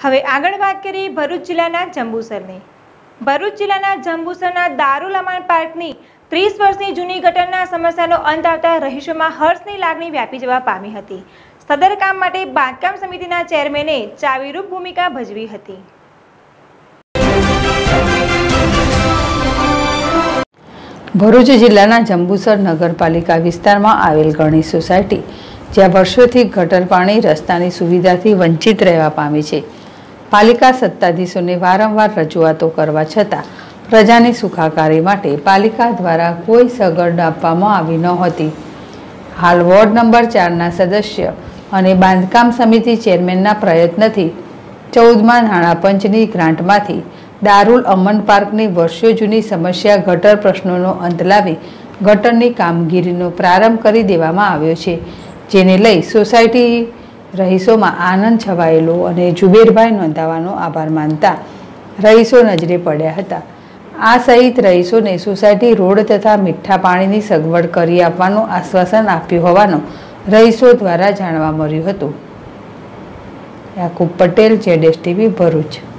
હવે આગળ વાત કરીએ ભરૂચ જિલ્લાના જંબુસરની। ભરૂચ જિલ્લાના જંબુસરના દારૂલ અમાન પાર્કની 30 વર્ષની જૂની ગટરના સમસ્યાનો અંત આવતા રહીશોમાં હર્ષની લાગણી વ્યાપી જવા પામી હતી। સદર કામ માટે બાંધકામ સમિતિના ચેરમેને ચાવીરૂપ ભૂમિકા ભજવી હતી। ભરૂચ જિલ્લાના જંબુસર નગરપાલિકા વિસ્તારમાં આવેલ ગણેશ સોસાયટી જ્યાં વર્ષોથી ગટર પાણી રસ્તાની સુવિધાથી વંચિત રહેવા પામી છે। પાલિકા સત્તાધીશોને વારંવાર રજૂઆતો કરવા છતાં પ્રજાની સુખાકારી માટે પાલિકા દ્વારા કોઈ સગવડ આપવામાં આવી નહોતી। હાલ વોર્ડ નંબર 4ના સદસ્ય અને બાંધકામ સમિતિ ચેરમેનના પ્રયત્નથી 14મા નાણાં પંચની ગ્રાન્ટમાંથી દારૂલ અમન પાર્કની વર્ષો જૂની સમસ્યા ગટર પ્રશ્નોનો અંત લાવી ગટરની કામગીરીનો પ્રારંભ કરી દેવામાં આવ્યો છે, જેને લઈ સોસાયટી રહીશોમાં આનંદ છવાયેલો અને જુબેરભાઈ નોંધાવાનો આભાર માનતા રહીશો નજરે પડ્યા હતા। આ સહિત રહીશોને સોસાયટી રોડ તથા મીઠા પાણીની સગવડ કરી આપવાનું આશ્વાસન આપ્યું હોવાનું રહીશો દ્વારા જાણવા મળ્યું હતું। યાકુબ પટેલ, ZSTV, ભરૂચ।